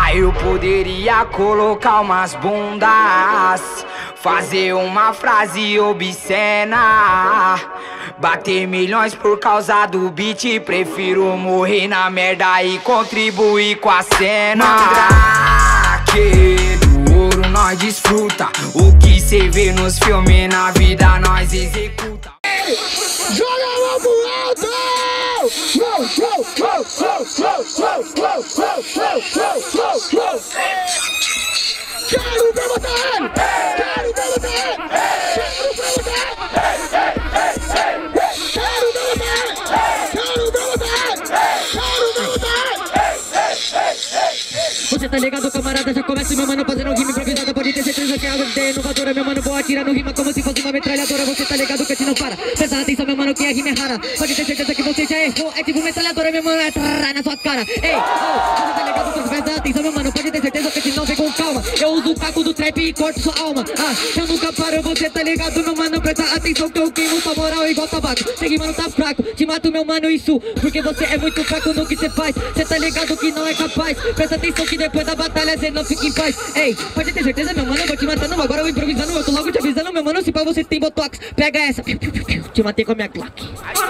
Aí eu poderia colocar umas bundas, fazer uma frase obscena, bater milhões por causa do beat. Prefiro morrer na merda e contribuir com a cena. Mandrake do ouro nós desfruta, o que cê vê nos filmes na vida nós executa. Joga a mão pro alto! Quero ver botar ele! Quero ver botar ele! Quero ver botar ele! Quero ver botar ele! Quero ver botar ele! Quero ver botar ele! Você tá ligado, camarada? Já começa meu mano fazendo rima improvisada. Pode ter certeza que a ideia é inovadora. Meu mano, vou atirando rima como se fosse uma metralhadora. Você tá ligado que a gente não para. Presta atenção, meu mano, que a rima é rara. Pode ter certeza que você já errou. É tipo metralhadora, meu mano, é na sua cara. Ei, você tá ligado que presta atenção, meu mano. Pode ter certeza que a gente não vem com calma. Eu uso o caco do trap e corto sua alma. Eu nunca paro, você tá ligado, meu mano. Presta atenção que eu queimo sua moral igual tabaco. Sei que, mano, tá fraco. Te mato, meu mano, isso porque você é muito fraco no que você faz. Você tá ligado que não é capaz. Presta atenção que depois da batalha cê não fica em paz. Ei, pode ter certeza, meu mano, eu vou te matando. Agora eu improvisando, eu tô logo te avisando, meu mano. Se pra você tem botox, pega essa. Te matei com a minha Glock.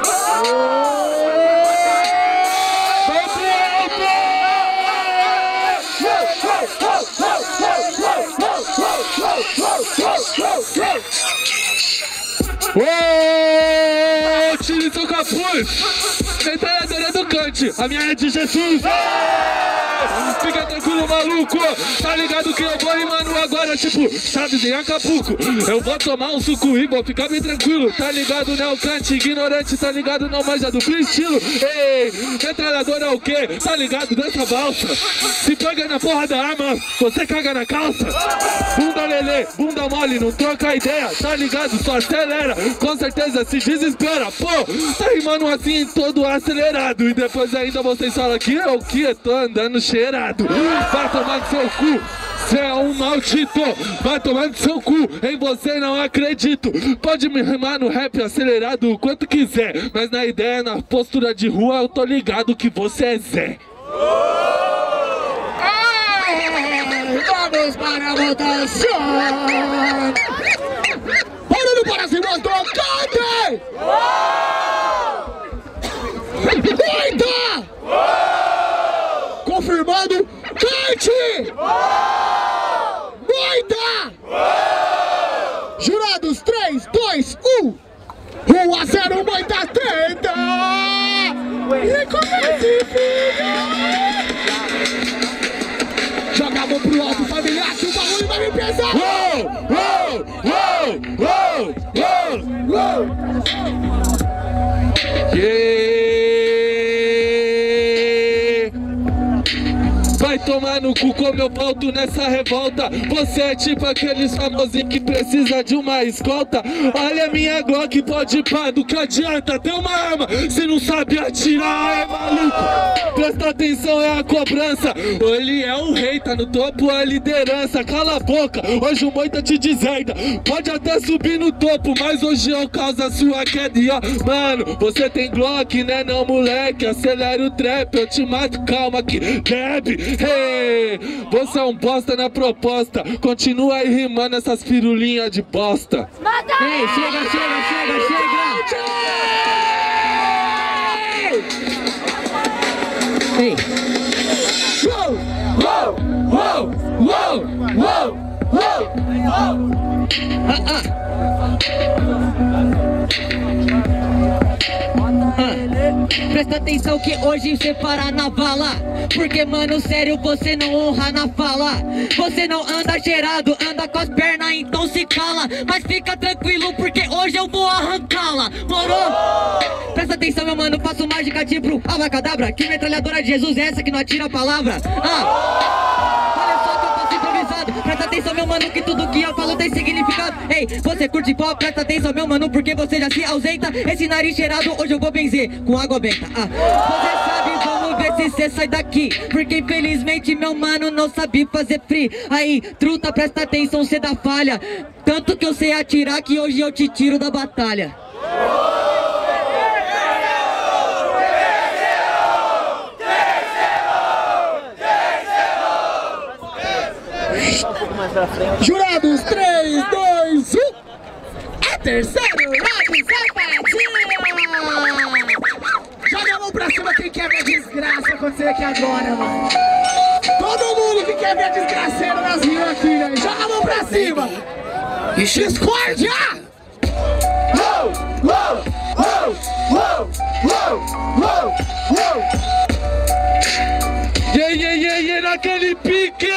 Ô, tire seu capuz! Metralhadora do Kant, a minha é de Jesus! Fica tranquilo, maluco! Tá ligado que eu vou rimando agora, tipo, Chaves em Acapulco. Eu vou tomar um suco e vou ficar bem tranquilo. Tá ligado, né, o Kant? Ignorante, tá ligado, não manja do freestyle. Ei, metralhadora é o quê? Tá ligado dessa balsa? Se pega na porra da arma, você caga na calça. Bunda lelê, bunda mole, não troca ideia. Tá ligado, só acelera. Com certeza se desespera. Pô, tá rimando assim todo acelerado. E depois ainda vocês falam que eu que tô andando cheirado. Vai tomar no seu cu, cê é um maldito. Vai tomar no seu cu, em você não acredito. Pode me rimar no rap acelerado o quanto quiser, mas na ideia, na postura de rua eu tô ligado que você é Zé. Vamos para a votação! Barulho para cima do Kant! Eita! Confirmando, Kant! Moita! Jurados, 3, 2, 1! 1-0, Moita tenta! E comece, filho! Joga a mão pro alto, familiar, que o bagulho vai me pesar! Vai tomar no cu como eu volto nessa revolta. Você é tipo aqueles famosinhos que precisa de uma escolta. Olha minha Glock, pode pá, do que adianta ter uma arma se não sabe atirar, é maluco? Presta atenção, é a cobrança. Ele é o rei, tá no topo, a liderança. Cala a boca, hoje o Moita te deserda. Pode até subir no topo, mas hoje eu causo a sua queda. E ó, mano, você tem Glock, né não, moleque? Acelera o trap, eu te mato, calma que bebe. Hey, você é um bosta na proposta. Continua aí rimando essas pirulinhas de bosta. Ei, chega, chega, chega, chega. Ei. Presta atenção que hoje você para na bala. Porque, mano, sério, você não honra na fala. Você não anda cheirado, anda com as pernas, então se cala. Mas fica tranquilo, porque hoje eu vou arrancá-la. Morou? Presta atenção, meu mano, faço mágica tipo Abacadabra. Que metralhadora de Jesus é essa que não atira a palavra? Olha só que eu faço improvisado. Presta atenção, meu mano, que tudo que eu falo tem significado. Ei, você curte pop? Presta atenção, meu mano, porque você já se ausenta. Esse nariz cheirado hoje eu vou benzer com água benta. Você sabe, vamos ver se cê sai daqui. Porque infelizmente, meu mano, não sabe fazer free. Aí, truta, presta atenção, cê dá falha. Tanto que eu sei atirar que hoje eu te tiro da batalha. Jurados, 3, 2, 1. É terceiro round, sapatinho. Joga a mão pra cima quem quer ver desgraça acontecer aqui agora, mano. Todo mundo que quer ver desgraceiro nas rimas aqui, né? Joga a mão pra cima. Discórdia! Uou, uou, uou, uou, uou, uou, uou. Yeah, naquele pique!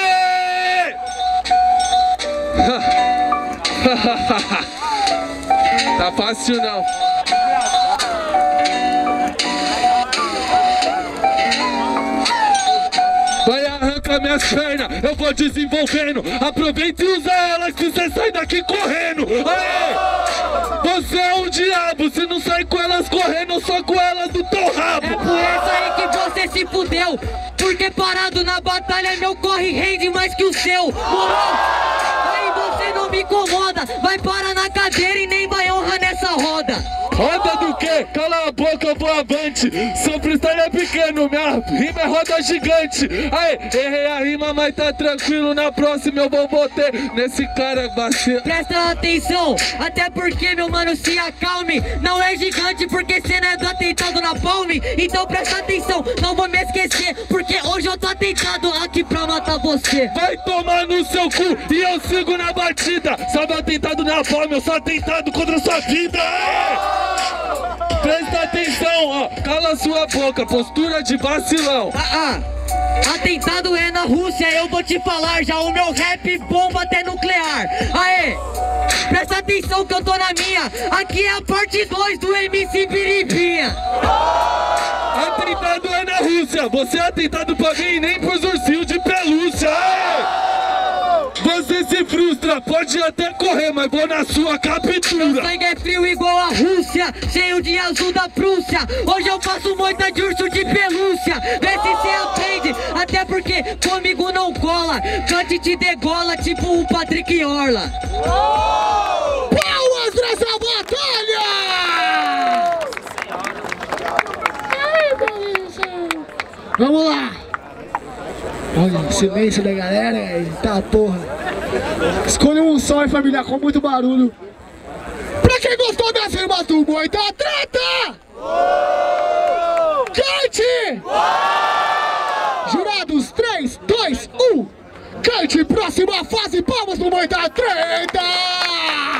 Tá fácil não. Vai arrancar minhas pernas, eu vou desenvolvendo. Aproveita e usa ela que você sai daqui correndo. Aê! Você é um diabo, se não sai com elas correndo, só com elas do teu rabo. É por isso aí que você se fudeu, porque parado na batalha meu corre rende mais que o seu. Morou? Aí você não me incomoda, vai parar na cadeira e nem vai honrar nessa roda. Roda do quê? Cala a boca, eu vou avante. Seu freestyle é pequeno, minha rima é roda gigante. Aí, errei a rima, mas tá tranquilo. Na próxima eu vou bater nesse cara vacilo. Presta atenção, até porque meu mano se acalme. Não é gigante porque cê não é do atentado na palme. Então presta atenção, não vou me esquecer, porque hoje eu tô atentado aqui pra matar você. Vai tomar no seu cu e eu sigo na batida. Sabe atentado na palme, eu sou atentado contra a sua vida. Aê! Presta atenção, ó, cala sua boca, postura de vacilão. Atentado é na Rússia, eu vou te falar, já o meu rap bomba até nuclear. Aê, presta atenção que eu tô na minha, aqui é a parte 2 do MC Biribinha. Atentado é na Rússia, você é atentado pra mim, nem pros ursinhos de pelúcia. Aê! Você se frustra, pode até correr, mas vou na sua captura. Meu sangue é frio igual a Rússia, cheio de azul da Prússia. Hoje eu faço moita de urso de pelúcia. Vê se cê aprende, até porque comigo não cola. Cante te degola, tipo o Patrick Orla. Palmas pra essa batalha! Vamos lá! Olha, silêncio da galera, tá porra. Escolha um som, família, com muito barulho. Pra quem gostou das rimas do Moita Treta! Cante! Jurados, 3, 2, 1. Cante, próxima fase, palmas do Moita Treta!